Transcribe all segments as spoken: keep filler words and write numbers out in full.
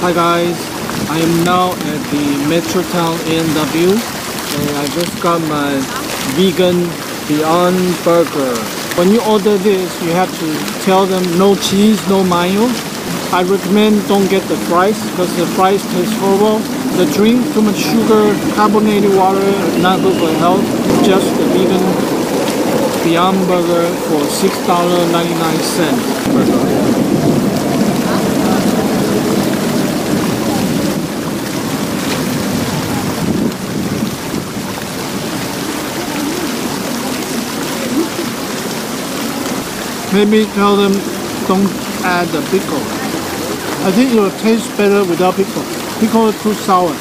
Hi guys, I am now at the Metrotown A and W and I just got my vegan Beyond Burger. When you order this, you have to tell them no cheese, no mayo. I recommend don't get the fries because the fries taste horrible. The drink, too much sugar, carbonated water, not good for health. Just the vegan Beyond Burger for six dollars and ninety-nine cents burger. Maybe tell them don't add the pickle. I think it will taste better without pickle. Pickle is too sour.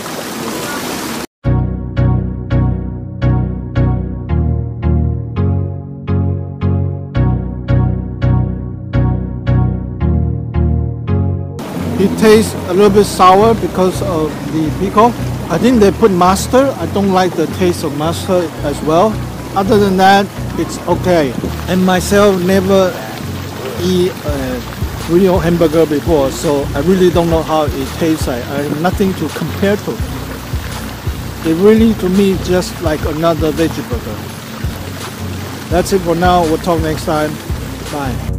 It tastes a little bit sour because of the pickle. I think they put mustard. I don't like the taste of mustard as well. Other than that, it's okay. And myself never eat a real hamburger before, so I really don't know how it tastes like. I have nothing to compare to. It really, to me, just like another veggie burger. That's it for now. We'll talk next time. Bye.